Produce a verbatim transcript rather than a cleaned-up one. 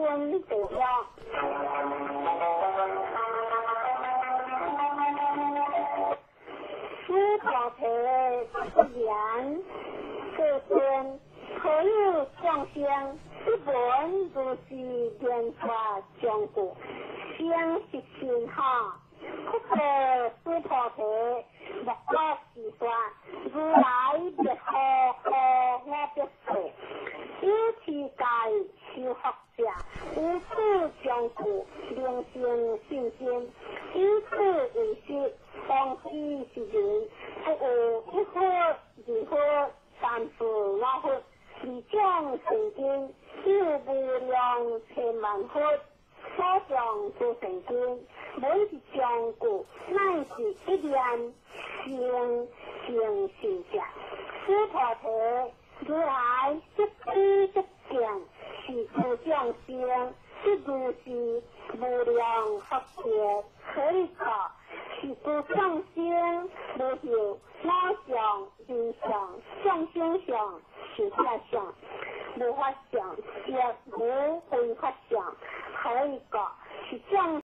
尊地了。师菩提不言，世尊可有众生一本就是变化将故，先是心哈。不可师菩提莫作是说，如来别可可我别说，以其界修学者，无此将故，灵性信心，以此为师，当知是人，不有一科二科三次瓦佛，而将成经，有无量千万佛。所上诸成经，每一将故，乃是一念性性性者。师菩提，如来一知一见，是诸将生，这就是无量法界可以考，是诸将生无有我相、人相、相心相、是法相。无法想，也无非法想，可以讲是这样。